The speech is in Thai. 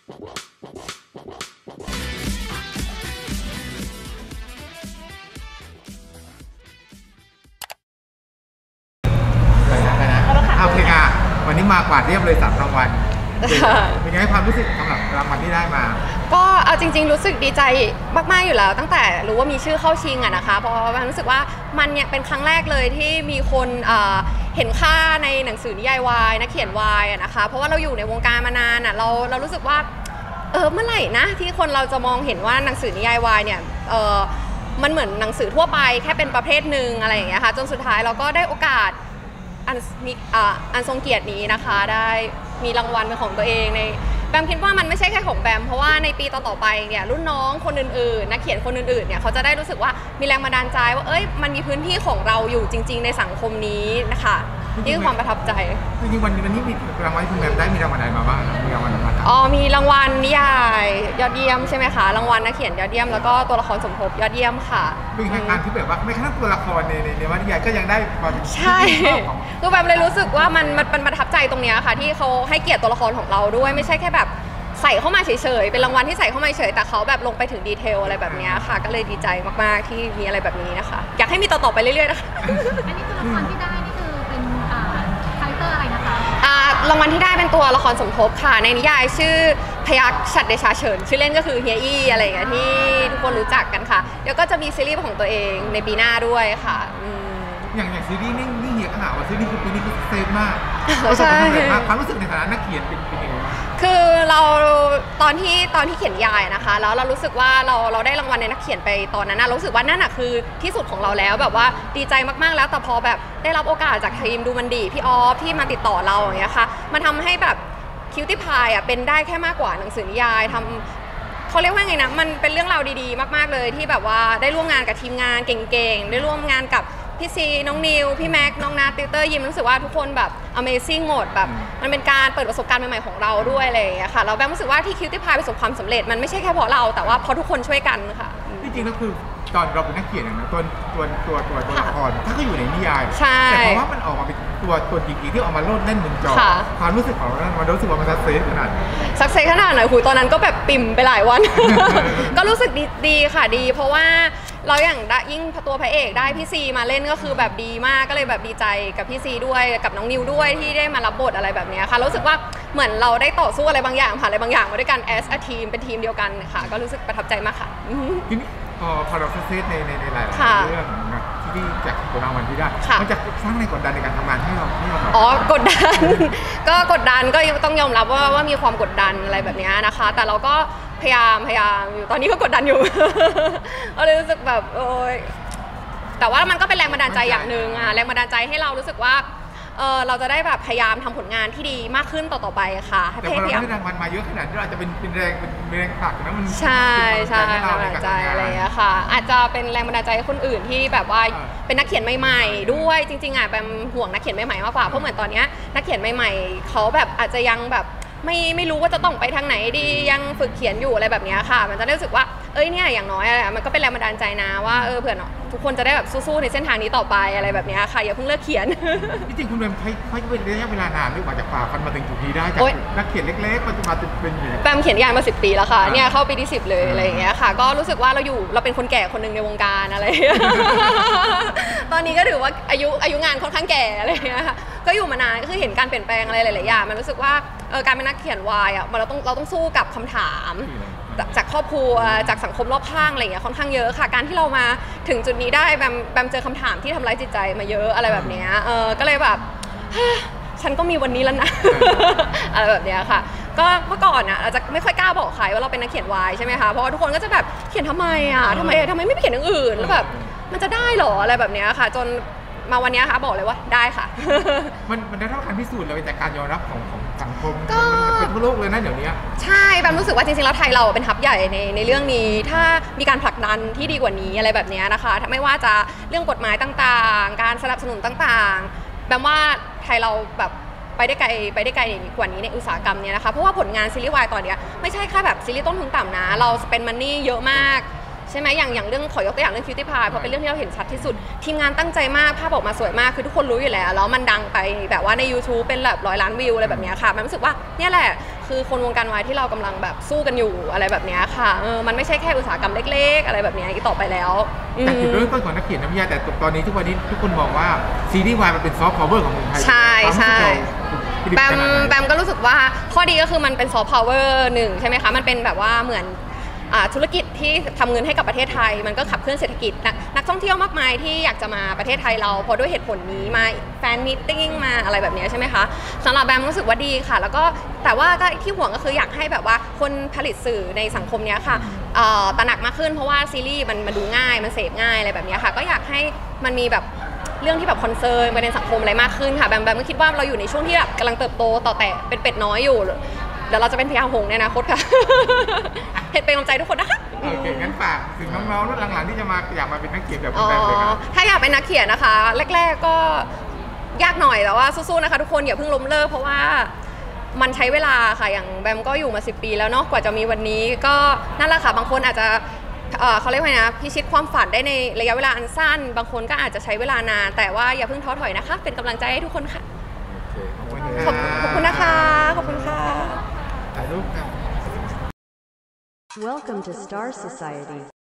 เอาเพลงอ่ะวันนี้มากว่าเรียบเลย3 รางวัลเป็นไงความรู้สึกสำหรับรางวัลที่ได้มาก็เอาจริงๆรู้สึกดีใจมากๆอยู่แล้วตั้งแต่รู้ว่ามีชื่อเข้าชิงอะนะคะเพราะว่ารู้สึกว่ามันเนี่ยเป็นครั้งแรกเลยที่มีคนเห็นค่าในหนังสือนิยายวายนักเขียนวายอะนะคะเพราะว่าเราอยู่ในวงการมานานอะเรารู้สึกว่าเมื่อไหร่นะที่คนเราจะมองเห็นว่าหนังสือนิยายวายเนี่ยมันเหมือนหนังสือทั่วไปแค่เป็นประเภทหนึ่งอะไรอย่างเงี้ยค่ะจนสุดท้ายเราก็ได้โอกาสอันทรงเกียรตินี้นะคะได้มีรางวัลเป็นของตัวเองในแบมคิดว่ามันไม่ใช่แค่ของแบมเพราะว่าในปีต่อๆไปเนี่ยรุ่นน้องคนอื่นๆนักเขียนคนอื่นๆเนี่ยเขาจะได้รู้สึกว่ามีแรงบันดาลใจว่ามันมีพื้นที่ของเราอยู่จริงๆในสังคมนี้นะคะนี่คือความประทับใจจริงๆวันนี้มีรางวัลคุณแบมได้มีรางวัลอะไรมาบ้างมีรางวัลอะไรมีรางวัลนิยายยอดเยี่ยมใช่ไหมคะรางวัลนักเขียนยอดเยี่ยมแล้วก็ตัวละครสมทบยอดเยี่ยมค่ะเป็นการที่แบบว่าไม่แค่ตัวละครในวรรณนิยายก็ยังได้ความใช่คือแบบเลยรู้สึกว่ามันประทับใจตรงนี้ค่ะที่เขาให้เกียรติตัวละครของเราด้วยไม่ใช่แค่แบบใส่เข้ามาเฉยๆเป็นรางวัลที่ใส่เข้ามาเฉยแต่เขาแบบลงไปถึงดีเทลอะไรแบบนี้ค่ะก็เลยดีใจมากๆที่มีอะไรแบบนี้นะคะอยากให้มีต่อๆไปเรื่อยๆนะคะอันนี้ตัวละครที่ได้นี่คือเป็นคาแรคเตอร์อะไรนะคะรางวัลที่ได้เป็นตัวละครสมทบค่ะในนิยายชื่อพยัคฆ์ฉัตรเดชาเฉินชื่อเล่นก็คือเฮียอี้อะไรอย่างเงี้ยที่ทุกคนรู้จักกันค่ะแล้วก็จะมีซีรีส์ของตัวเองในปีหน้าด้วยค่ะอย่างซีรีส์นี่เฮียก็หาว่าซีรีส์คือปีนี้คือเซฟมากใช่ความรู้สึกในฐานะนักเขียนเป็นยังไงคือเราตอนที่เขียนยายนะคะแล้วเรารู้สึกว่าเราได้รางวัลในนักเขียนไปตอนนั้นนะรู้สึกว่านั่นน่ะคือที่สุดของเราแล้วแบบว่าดีใจมากๆแล้วแต่พอแบบได้รับโอกาสจากทีมดูมันดีพี่ออฟที่มาติดต่อเราอย่างเงี้ยค่ะมันทำให้แบบคิวตี้พายเป็นได้แค่มากกว่าหนังสือนิยายทำเขาเรียกว่าไงนะมันเป็นเรื่องราวดีๆมากๆเลยที่แบบว่าได้ร่วมงานกับทีมงานเก่งๆได้ร่วมงานกับพี่ซีน้องนิวพี่แม็กน้องนาติวเตอร์ยิมรู้สึกว่าทุกคนแบบ Amazing หมดแบบมันเป็นการเปิดประสบการณ์ใหม่ๆของเราด้วยอะไรอย่างเงี้ยค่ะเราแบมรู้สึกว่าที่คิวตี้พายประสบความสำเร็จมันไม่ใช่แค่เพราะเราแต่ว่าเพราะทุกคนช่วยกันค่ะจริงๆแล้วคือตอนเราเป็นนักเขียนนะตัวละครถ้าก็อยู่ในนิยายแต่เพราะว่ามันออกมาเป็นตัวจริงๆที่ออกมาโลดเล่นบนจอความรู้สึกของเรามันรู้สึกว่ามันซักเซสขนาดไหนคุยตอนนั้นก็แบบปิ่มไปหลายวันก็รู้สึกดีค่ะดีเพราะว่าเราอย่างยิ่งตัวพระเอกได้พี่ซีมาเล่นก็คือแบบดีมากก็เลยแบบดีใจกับพี่ซีด้วยกับน้องนิวด้วยที่ได้มารับบทอะไรแบบนี้ค่ะรู้สึกว่าเหมือนเราได้ต่อสู้อะไรบางอย่างผ่านอะไรบางอย่างมาด้วยกัน as a team เป็นทีมเดียวกันค่ะก็รู้สึกประทับใจมากค่ะทีนี้พอเราซักเซสในหลายเรื่องนะที่จากตัวรางวัลที่ได้มันจะสร้างแรงกดดันในการทำงานให้เรากดดันก็กดดันก็ต้องยอมรับว่ามีความกดดันอะไรแบบนี้นะคะแต่เราก็พยายามอยู่ตอนนี้ก็กดดันอยู่ก็เลยรู้สึกแบบแต่ว่ามันก็เป็นแรงบันดาลใจอย่างหนึ่งแรงบันดาลใจให้เรารู้สึกว่าเราจะได้แบบพยายามทำผลงานที่ดีมากขึ้นต่อไปค่ะแต่พอเราได้รางวัลมาเยอะขนาดนี้เราจะเป็นแรงผลักนะมันใช่แรงบันดาลใจอะไรอย่างเงี้ยค่ะอาจจะเป็นแรงบันดาลใจให้คนอื่นที่แบบว่าเป็นนักเขียนใหม่ๆด้วยจริงๆแบบห่วงนักเขียนใหม่ๆมากกว่าเพราะเหมือนตอนนี้นักเขียนใหม่ๆเขาแบบอาจจะยังแบบไม่รู้ว่าจะต้องไปทางไหนดียังฝึกเขียนอยู่อะไรแบบนี้ค่ะมันจะได้รู้สึกว่าเนี่ยอย่างน้อยมันก็เป็นแรงบันดาลใจนะว่าเผื่อทุกคนจะได้แบบสู้ๆในเส้นทางนี้ต่อไปอะไรแบบนี้ค่ะอย่าเพิ่งเลิกเขียนจริงๆคุณแบมใช้ระยะเวลานานหรือว่าจะฝ่าฟันมาถึงจุดนี้ได้จากนักเขียนเล็กๆปัจจุบันเป็นอย่างไรแบมเขียนยายมา10 ปีแล้วค่ะเนี่ยเข้าปีที่10เลยอะไรอย่างเงี้ยค่ะก็รู้สึกว่าเราเป็นคนแก่คนหนึ่งในวงการอะไรตอนนี้ก็ถือว่าอายุงานค่อนข้างแก่อะไรอย่างเงี้ยค่ะก็อยู่มานานก็คือเห็นการเปลี่ยนแปลงอะไรหลายๆอย่างมันรู้สึกว่าการเป็นนักเขียนวายเราต้องสู้กับคำถามจากครอบครัวจากสังคมรอบข้างอะไรอย่างเงี้ยค่อนข้างเยอะค่ะการที่เรามาถึงจุดนี้ได้แบมเจอคำถามที่ทำร้ายจิตใจมาเยอะอะไรแบบนี้ก็เลยแบบฉันก็มีวันนี้แล้วนะอะไรแบบนี้ค่ะก็เมื่อก่อนเราจะไม่ค่อยกล้าบอกใครว่าเราเป็นนักเขียนวายใช่ไหมคะเพราะว่าทุกคนก็จะแบบเขียนทำไมทำไมไม่เขียนอย่างอื่นแล้วแบบมันจะได้หรออะไรแบบนี้ค่ะจนมาวันนี้ค่ะบอกเลยว่าได้ค่ะมันได้เท่าการพิสูจน์เลยจากการยอมรับของสังคมมันเป็นทั่วโลกเลยนะเดี๋ยวนี้ใช่แบมรู้สึกว่าจริงๆแล้วไทยเราเป็นฮับใหญ่ในเรื่องนี้ถ้ามีการผลักดันที่ดีกว่านี้อะไรแบบนี้นะคะไม่ว่าจะเรื่องกฎหมายต่างๆการสนับสนุนต่างๆแบมว่าไทยเราแบบไปได้ไกลกว่านี้ในอุตสาหกรรมนี้นะคะเพราะว่าผลงานซีรีส์วายตอนนี้ไม่ใช่แค่แบบซีรีส์ต้นทุนต่ำนะเราสเปนมันนี่เยอะมากช่ไหมอย่างเรื่องขอยกตัวอย่างเรื่อง Cutie Pie เพราะเป็นเรื่องที่เราเห็นชัดที่สุดทีมงานตั้งใจมากภาพออกมาสวยมากคือทุกคนรู้อยู่แล้วมันดังไปแบบว่าใน YouTube เป็นแบบ100 ล้านวิวอะไรแบบนี้ค่ะมันรู้สึกว่าเนี่ยแหละคือคนวงการวายที่เรากำลังแบบสู้กันอยู่อะไรแบบนี้ค่ะมันไม่ใช่แค่อุตสาหกรรมเล็กๆอะไรแบบนี้อีกต่อไปแล้วแต่จุดเริ่มต้นของนักเขียนนะพี่ยาแต่ตอนนี้ทุกวันนี้ทุกคนมองว่าซีรีส์วายมันเป็นซอฟต์พาวเวอร์ของเมืองไทยใช่แบมก็รู้สึกว่าข้อดีก็คือมันเป็นซอฟต์พาวเวอร์หนึ่งใช่ไหมคะมันเป็นแบบว่าเหมือนธุรกิจที่ทำเงินให้กับประเทศไทยมันก็ขับเคลื่อนเศรษฐกิจนักท่องเที่ยวมากมายที่อยากจะมาประเทศไทยเราเพราะด้วยเหตุผลนี้มาแฟนมีตติ้งมาอะไรแบบนี้ใช่ไหมคะสำหรับแบมรู้สึกว่าดีค่ะแล้วก็แต่ว่าก็ที่ห่วงก็คืออยากให้แบบว่าคนผลิตสื่อในสังคมนี้ค่ะตระหนักมากขึ้นเพราะว่าซีรีส์มันดูง่ายมันเสพง่ายอะไรแบบนี้ค่ะก็อยากให้มันมีแบบเรื่องที่แบบคอนเซิร์นไปในสังคมอะไรมากขึ้นค่ะแบมก็คิดว่าเราอยู่ในช่วงที่แบบกำลังเติบโตต่อแต่เป็นเป็ดน้อยอยู่เดี๋ยวเราจะเป็นพญาหงส์ในอนาคตค่ะเห็นเป็นกำลังใจทุกคนนะคะโอเคงั้นฝากถึงน้องๆรุ่นหลังๆที่จะมาอยากมาเป็นนักเขียนแบบคุณแบมเลยครับถ้าอยากเป็นนักเขียนนะคะแรกๆก็ยากหน่อยแต่ว่าสู้ๆนะคะทุกคนอย่าเพิ่งล้มเลิกเพราะว่ามันใช้เวลาค่ะอย่างแบมก็อยู่มา10 ปีแล้วเนาะกว่าจะมีวันนี้ก็นั่นแหละค่ะบางคนอาจจะเขาเรียกว่าไงนะพิชิตความฝันได้ในระยะเวลาอันสั้นบางคนก็อาจจะใช้เวลานานแต่ว่าอย่าเพิ่งท้อถอยนะคะเป็นกำลังใจให้ทุกคนค่ะขอบคุณนะคะขอบคุณค่ะถ่ายรูปครับ Welcome to Star Society